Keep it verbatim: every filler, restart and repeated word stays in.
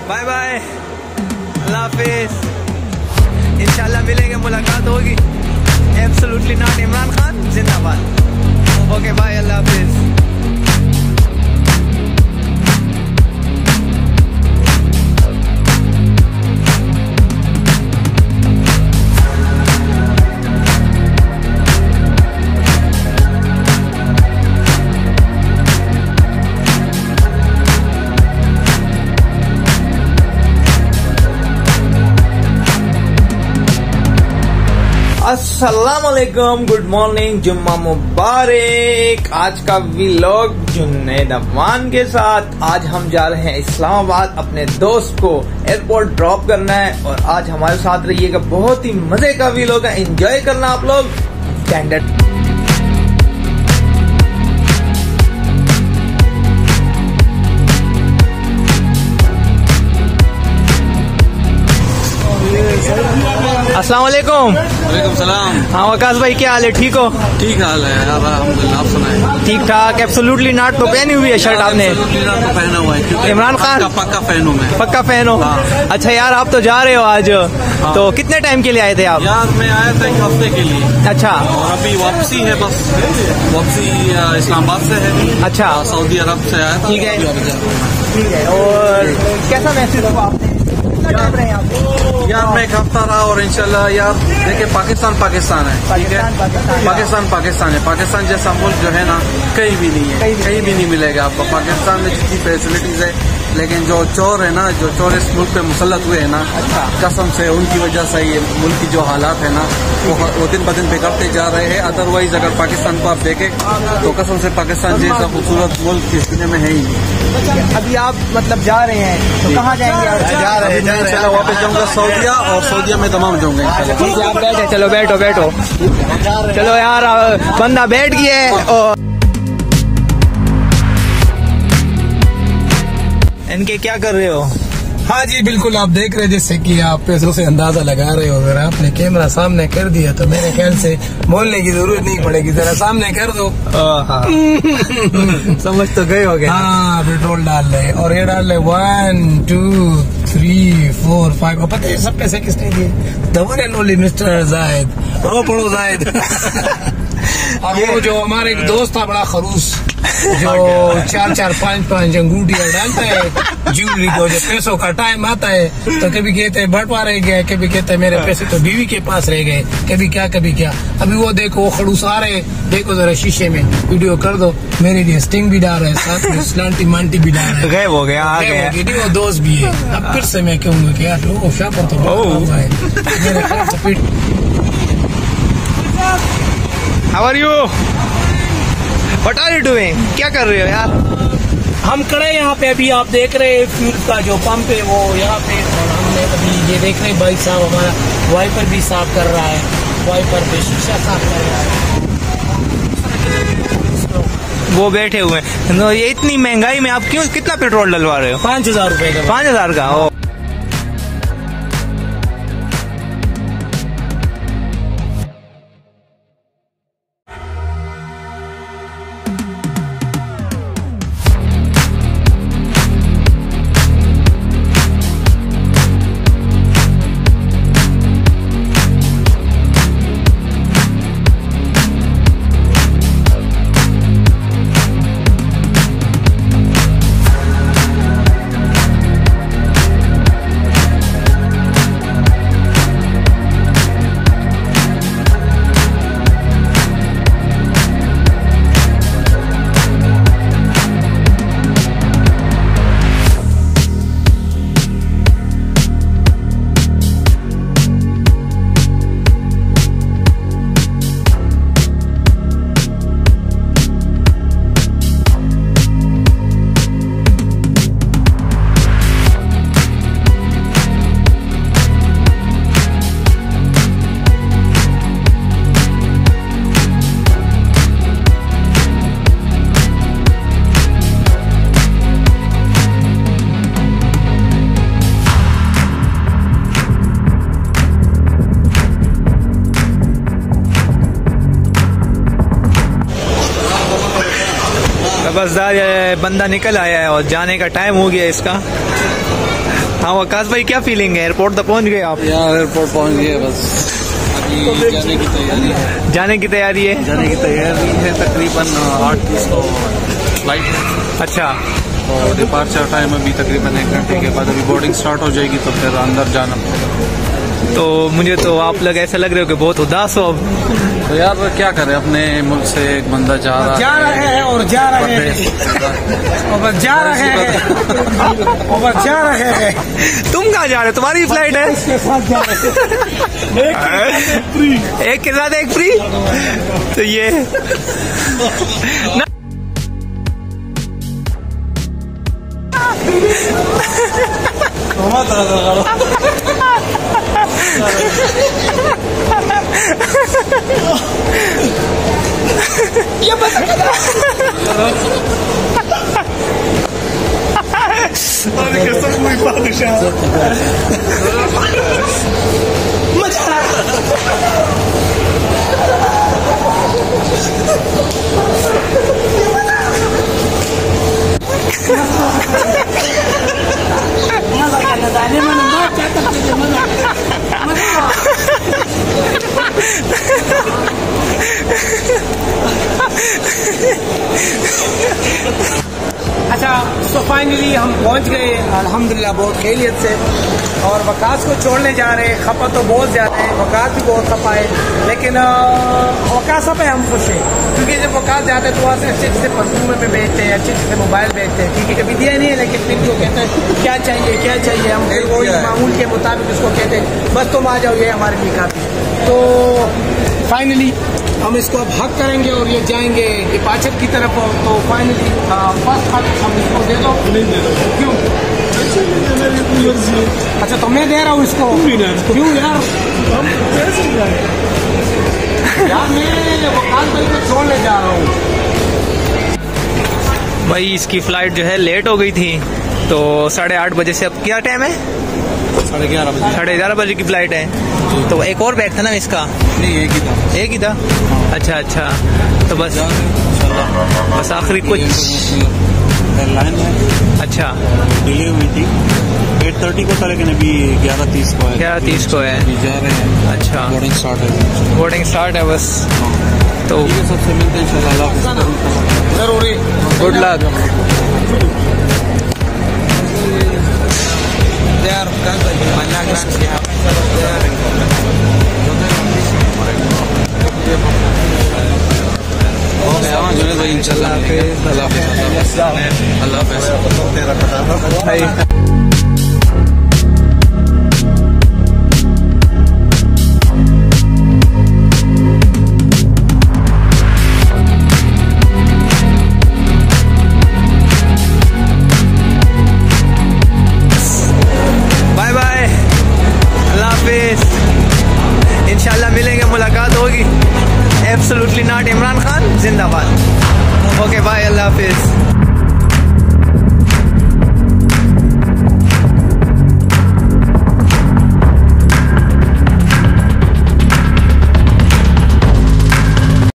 Bye bye, अल्लाह हाफिज। इंशाल्लाह मिलेंगे, मुलाकात होगी। एब्सोल्युटली नॉट इमरान खान जिंदाबाद। ओके बाय, अल्लाह हाफिज। अस्सलाम वालेकुम, गुड मॉर्निंग, जुम्मा मुबारक। आज का व्लॉग जुन्नैद अफवान के साथ। आज हम जा रहे हैं इस्लामाबाद, अपने दोस्त को एयरपोर्ट ड्रॉप करना है और आज हमारे साथ रहिएगा। बहुत ही मजे का व्लॉग है, एंजॉय करना आप लोग। स्टैंडर्ड अस्सलाम वालेकुम। वालेकुम सलाम। हाँ वकास भाई, क्या हाल है? ठीक हो? ठीक हाल है अल्हम्दुलिल्लाह, आप सुनाए? ठीक ठाक। एब्सोल्युटली नॉट तो पहनी हुई है शर्ट आपने? एब्सोल्युटली नॉट तो पहना हुआ है। इमरान खान का पक्का फैन हूँ मैं। पक्का फैन हो? हाँ। अच्छा यार, आप तो जा रहे हो आज। हाँ। तो कितने टाइम के लिए आए थे आप? यार मैं आया था एक हफ्ते के लिए। अच्छा। और अभी वापसी है, बस वापसी इस्लामाबाद से है। अच्छा, सऊदी अरब से आया था। ठीक है, ठीक है। और कैसा महसूस हुआ आपने? टाइम रहे आप? यार मैं एक हफ्ता रहा और इंशाल्लाह यार देखिए, पाकिस्तान पाकिस्तान है, ठीक है। पाकिस्तान पाकिस्तान है। पाकिस्तान जैसा मुल्क जो है ना कहीं भी नहीं है, कहीं भी नहीं मिलेगा आपको। पाकिस्तान में जितनी फैसिलिटीज है, लेकिन जो चोर है ना, जो चोर इस मुल्क पे मुसल्लत हुए हैं ना, कसम से उनकी वजह से ये मुल्क की जो हालात है ना वो, वो दिन ब दिन बिगड़ते जा रहे हैं। अदरवाइज अगर पाकिस्तान को आप देखें तो कसम से पाकिस्तान जैसा खूबसूरत मुल्क इस दुनिया में है ही नहीं। अभी आप मतलब जा रहे हैं तो कहाँ जाएंगे? जा रहे हैं इंशाल्लाह, वापस जाऊंगा सऊदिया, और सऊदिया में तमाम जाऊंगा इंशाल्लाह। ठीक है, आप बैठे, चलो बैठो बैठो। चलो यार, बंदा बैठ गया है। और इनके क्या कर रहे हो? हाँ जी बिल्कुल, आप देख रहे हैं जैसे कि आप पैसों से अंदाजा लगा रहे हो। अगर आपने कैमरा सामने कर दिया तो मेरे ख्याल से बोलने की जरूरत नहीं पड़ेगी, जरा सामने कर दो। हाँ। समझ तो गए हो गए। हाँ, पेट्रोल डाल रहे और ये डाल रहे one two three four five. पता है सब पैसे किसने दिए? The one and only mister Zahid. ओ पढ़ो जाहिद। अब वो जो हमारे एक दोस्त था बड़ा खरूस, जो चार चार पांच पांच अंगूठियां डालता है ज्वेलरी को, जो पैसों का टाइम आता है तो कभी कहते हैं बंटवा रह गया, कभी कहते हैं मेरे पैसे तो बीवी के पास रह गए, कभी क्या कभी क्या। अभी वो देखो वो खड़ूस आ रहे, देखो जरा शीशे में, वीडियो कर दो। मेरे लिए स्टिंग भी डाल रहे, साथ में स्लांटी मांटी भी डाल रहे। गए हो गया, आ गए। वो दोस्त भी है। अब फिर से मैं कहूँगा कि यार वो शापर तो हुआ है मेरे ख्याल से। पीठ How are you? What are you doing? क्या कर रहे हो यार? हम खड़े यहाँ पे, अभी आप देख रहे हैं फ्यूल का जो पंप है वो यहाँ पे, और हमने अभी ये देख रहे हैं भाई साहब हमारा वाइपर भी साफ कर रहा है, वाइपर पे शीशा साफ कर रहा है। वो बैठे हुए हैं। तो ये इतनी महंगाई में आप क्यों, कितना पेट्रोल डलवा रहे हो? पाँच हजार रूपए का। पाँच हजार का? ओ। बसदार बंदा निकल आया है और जाने का टाइम हो गया इसका। हाँ वकास भाई, क्या फीलिंग है? एयरपोर्ट तक पहुंच गए आप? यार एयरपोर्ट पहुंच गए, बस अभी जाने की तैयारी है। जाने की तैयारी है जाने की तैयारी है तकरीबन आठ तीस को फ्लाइट है। अच्छा, और डिपार्चर टाइम अभी तकरीबन एक घंटे के बाद अभी बोर्डिंग स्टार्ट हो जाएगी, तो फिर अंदर जाना पड़ेगा। तो मुझे तो आप लोग ऐसा लग रहे हो कि बहुत उदास हो अब। तो यार क्या करें, अपने मुल्क से एक बंदा जा रहा जा रहे हैं और जा रहे हैं और जा रहे हैं और जा रहे हैं। तुम कहाँ जा रहे हो? तुम्हारी फ्लाइट है? इसके साथ जा रहे हैं। एक के साथ एक फ्री। तो ये ये बस कसम हुई बादशाह मजा अच्छा, तो फाइनली हम पहुंच गए अल्हम्दुलिल्लाह बहुत खैरियत से। और वकास को छोड़ने जा रहे हैं। खपा तो बहुत ज़्यादा है, वकास भी बहुत खपा है, लेकिन वकास पे हम खुश हैं क्योंकि जब वकास जाते हैं तो वहाँ से अच्छे अच्छे परफ्यूम पे बेचते हैं, अच्छे अच्छे मोबाइल बेचते हैं। क्योंकि कभी दिया नहीं है, लेकिन फिर जो कहते हैं क्या चाहिए क्या चाहिए, हम वही मामूल के मुताबिक उसको कहते हैं बस तुम आ जाओ, ये हमारे लिए काफ़ी। तो फाइनली हम इसको अब हक करेंगे और ये जाएंगे डिपार्चर की तरफ। तो फाइनली फर्स्ट हक हम इसको दे दो। नहीं दे दो, क्यों? अच्छा, तो मैं दे रहा हूँ इसको। क्यों यार? यार मैं वकास भाई को छोड़ने जा रहा हूँ। भाई इसकी फ्लाइट जो है लेट हो गई थी, तो साढ़े आठ बजे से अब क्या टाइम है? साढ़े ग्यारह बजे साढ़े ग्यारह बजे की फ्लाइट है। तो एक और बैग था ना इसका? नहीं, एक ही था। एक ही था? अच्छा अच्छा, तो बस बस आखिरी कुछ एयरलाइन है। अच्छा, डिले हुई थी, एट थर्टी को था, लेकिन अभी ग्यारह तीस को है। ग्यारह तीस को है, अभी जा रहे हैं। अच्छा, बोर्डिंग स्टार्ट है। बोर्डिंग स्टार्ट है बस। तो सबसे मिलते हैं इंशाल्लाह। जरूरी। गुड लक यार। जुनेद भाई इंशाल्लाह। अल्लाह हाफिज़। इंशाल्लाह मिलेंगे, मुलाकात होगी। Absolutely not. इमरान खान जिंदाबाद। ओके बाय, अल्लाह हाफिज।